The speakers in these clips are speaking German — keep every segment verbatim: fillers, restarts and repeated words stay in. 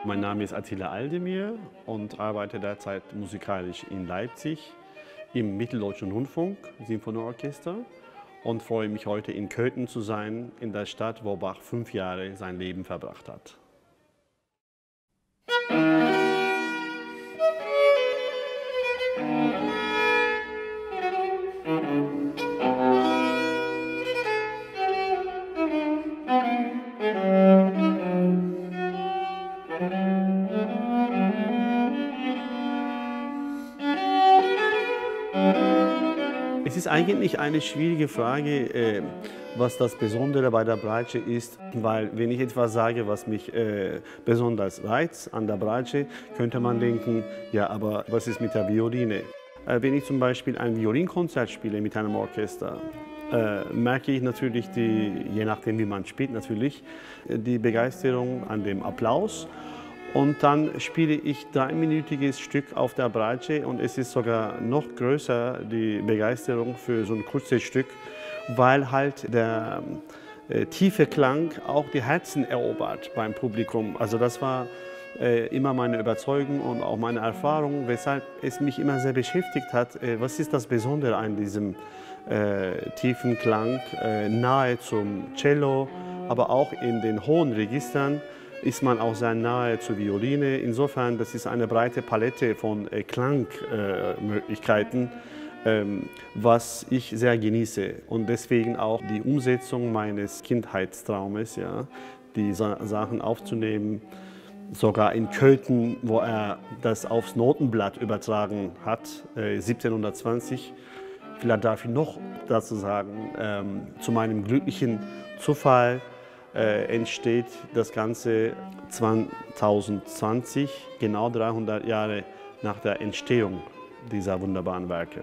Mein Name ist Attila Aldemir und arbeite derzeit musikalisch in Leipzig im Mitteldeutschen Rundfunk Sinfonieorchester und freue mich heute in Köthen zu sein, in der Stadt, wo Bach fünf Jahre sein Leben verbracht hat. Es ist eigentlich eine schwierige Frage, äh, was das Besondere bei der Bratsche ist, weil wenn ich etwas sage, was mich äh, besonders reizt an der Bratsche, könnte man denken, ja, aber was ist mit der Violine? Äh, wenn ich zum Beispiel ein Violinkonzert spiele mit einem Orchester, äh, merke ich natürlich, die, je nachdem wie man spielt natürlich, die Begeisterung an dem Applaus. Und dann spiele ich dreiminütiges Stück auf der Bratsche und es ist sogar noch größer, die Begeisterung für so ein kurzes Stück, weil halt der äh, tiefe Klang auch die Herzen erobert beim Publikum. Also das war äh, immer meine Überzeugung und auch meine Erfahrung, weshalb es mich immer sehr beschäftigt hat, äh, was ist das Besondere an diesem äh, tiefen Klang, äh, nahe zum Cello, aber auch in den hohen Registern ist man auch sehr nahe zur Violine. Insofern, das ist eine breite Palette von äh, Klangmöglichkeiten, äh, ähm, was ich sehr genieße. Und deswegen auch die Umsetzung meines Kindheitstraumes, ja, die Sa Sachen aufzunehmen, sogar in Köthen, wo er das aufs Notenblatt übertragen hat, äh, siebzehnhundertzwanzig. Vielleicht darf ich noch dazu sagen, ähm, zu meinem glücklichen Zufall, Äh, entsteht das Ganze zweitausendzwanzig, genau dreihundert Jahre nach der Entstehung dieser wunderbaren Werke.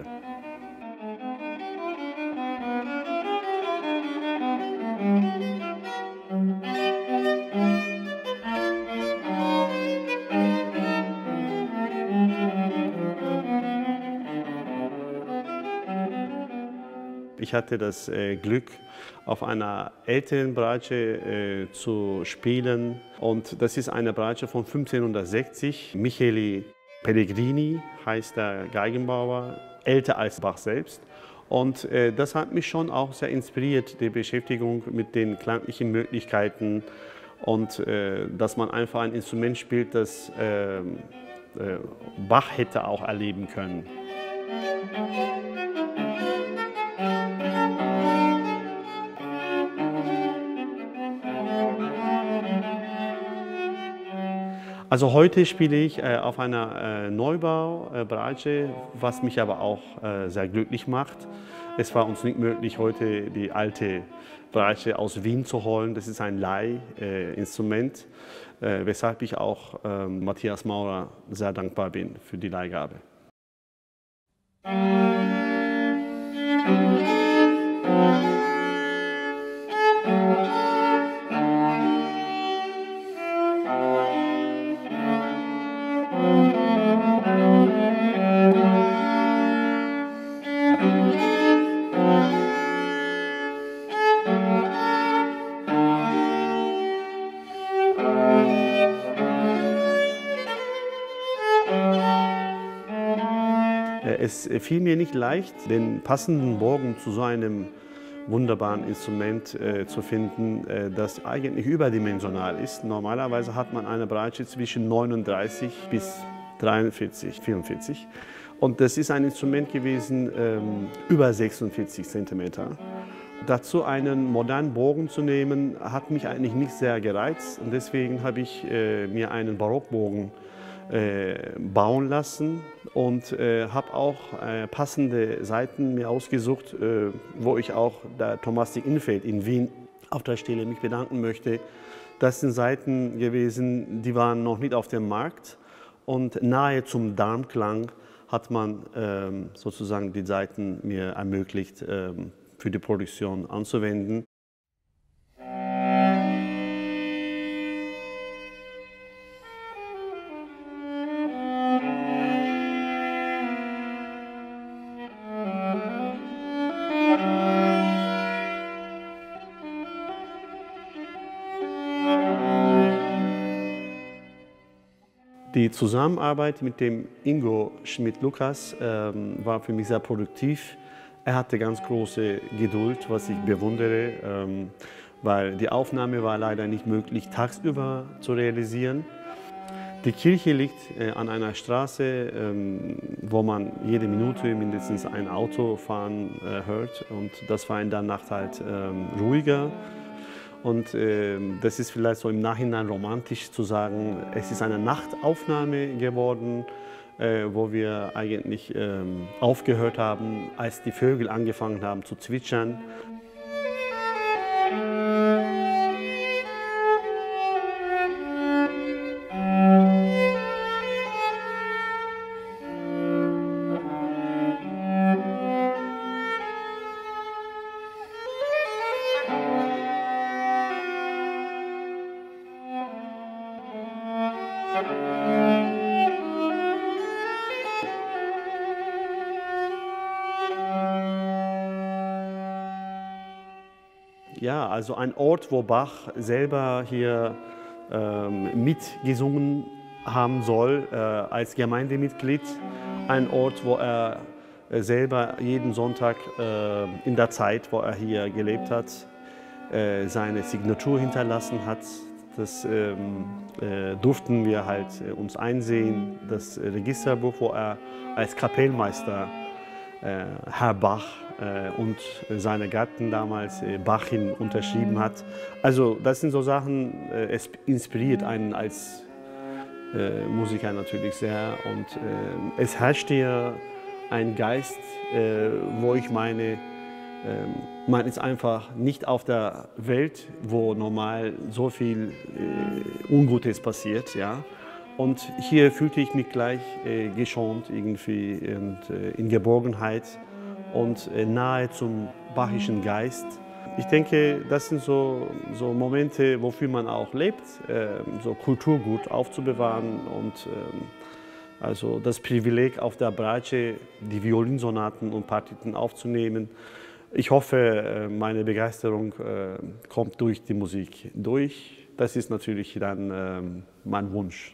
Ich hatte das äh, Glück, auf einer älteren Bratsche äh, zu spielen. Und das ist eine Bratsche von fünfzehnhundertsechzig. Micheli Pellegrini heißt der Geigenbauer, älter als Bach selbst. Und äh, das hat mich schon auch sehr inspiriert, die Beschäftigung mit den klanglichen Möglichkeiten und äh, dass man einfach ein Instrument spielt, das äh, äh, Bach hätte auch erleben können. Also heute spiele ich äh, auf einer äh, Neubau-Bratsche, was mich aber auch äh, sehr glücklich macht. Es war uns nicht möglich, heute die alte Bratsche aus Wien zu holen. Das ist ein Leihinstrument, äh, äh, weshalb ich auch äh, Matthias Maurer sehr dankbar bin für die Leihgabe. Es fiel mir nicht leicht, den passenden Bogen zu so einem wunderbaren Instrument äh, zu finden, äh, das eigentlich überdimensional ist. Normalerweise hat man eine Bratsche zwischen neununddreißig bis dreiundvierzig, vierundvierzig. Und das ist ein Instrument gewesen, ähm, über sechsundvierzig Zentimeter. Dazu einen modernen Bogen zu nehmen, hat mich eigentlich nicht sehr gereizt. Und deswegen habe ich äh, mir einen Barockbogen äh, bauen lassen und äh, habe auch äh, passende Saiten mir ausgesucht, äh, wo ich auch der Thomas de Infeld in Wien auf der Stelle mich bedanken möchte. Das sind Saiten gewesen, die waren noch nicht auf dem Markt und nahe zum Darmklang hat man ähm, sozusagen die Saiten mir ermöglicht, ähm, für die Produktion anzuwenden. Die Zusammenarbeit mit dem Ingo Schmidt-Lucas ähm, war für mich sehr produktiv. Er hatte ganz große Geduld, was ich bewundere, ähm, weil die Aufnahme war leider nicht möglich, tagsüber zu realisieren. Die Kirche liegt äh, an einer Straße, ähm, wo man jede Minute mindestens ein Auto fahren äh, hört, und das war in der Nacht halt ähm, ruhiger. Und äh, das ist vielleicht so im Nachhinein romantisch zu sagen, es ist eine Nachtaufnahme geworden, äh, wo wir eigentlich äh, aufgehört haben, als die Vögel angefangen haben zu zwitschern. Ja, also ein Ort, wo Bach selber hier ähm, mitgesungen haben soll äh, als Gemeindemitglied. Ein Ort, wo er äh, selber jeden Sonntag äh, in der Zeit, wo er hier gelebt hat, äh, seine Signatur hinterlassen hat. Das ähm, äh, durften wir halt äh, uns einsehen, das Registerbuch, wo er als Kapellmeister äh, Herr Bach äh, und seine Gattin damals äh, Bachin unterschrieben hat. Also das sind so Sachen, äh, es inspiriert einen als äh, Musiker natürlich sehr, und äh, es herrscht hier ein Geist, äh, wo ich meine, Ähm, man ist einfach nicht auf der Welt, wo normal so viel äh, Ungutes passiert, ja. Und hier fühlte ich mich gleich äh, geschont irgendwie und äh, in Geborgenheit und äh, nahe zum bachischen Geist. Ich denke, das sind so, so Momente, wofür man auch lebt, äh, so Kulturgut aufzubewahren, und äh, also das Privileg auf der Bratsche die Violinsonaten und Partiten aufzunehmen. Ich hoffe, meine Begeisterung kommt durch die Musik durch. Das ist natürlich dann mein Wunsch.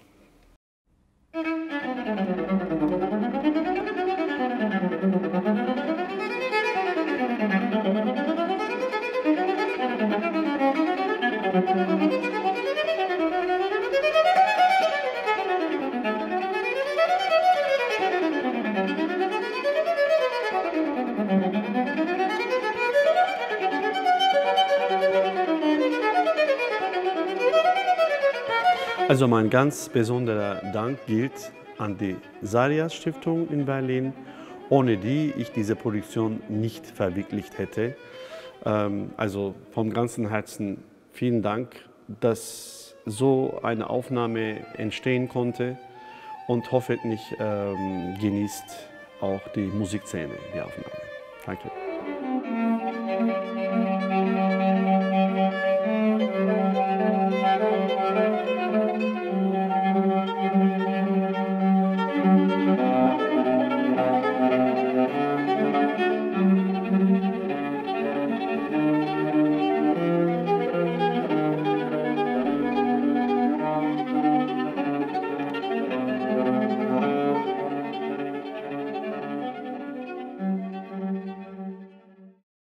Also mein ganz besonderer Dank gilt an die Sarias Stiftung in Berlin, ohne die ich diese Produktion nicht verwirklicht hätte. Also vom ganzen Herzen vielen Dank, dass so eine Aufnahme entstehen konnte, und hoffentlich ähm, genießt auch die Musikszene die Aufnahme. Danke.